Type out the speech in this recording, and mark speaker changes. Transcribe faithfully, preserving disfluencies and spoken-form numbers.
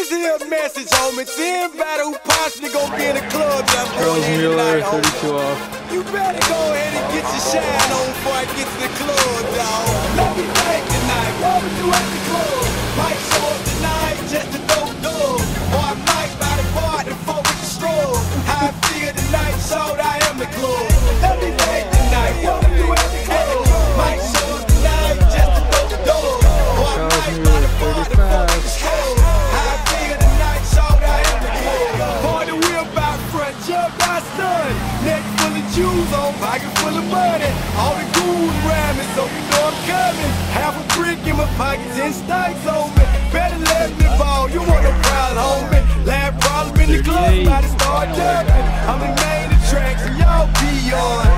Speaker 1: This here message, homie, to anybody who possibly gonna be in the club that
Speaker 2: Charles Mueller, thirty-two off.
Speaker 1: You better go ahead and get your shine on before I get to the club, dawg. Let me think tonight, what we do at the club? Might show up tonight just to throw doors, or I might buy the bar to fuck with the straw. How I feel tonight, showed I am the club. Let me think tonight, what we do at the club? Might show up tonight just to throw the door, or I might buy the bar to fuck with the straw. How I feel tonight, showed I am the club. Party wheel by front, jump by stun. Neck full of jewels on, pocket full of money. All the goons around me, so you know I'm coming. Half a brick in my pocket, ten stacks on me. Better let me ball, you want a problem, homie. Last problem in the club, about to start ducking. I'm the main attraction, y'all be on.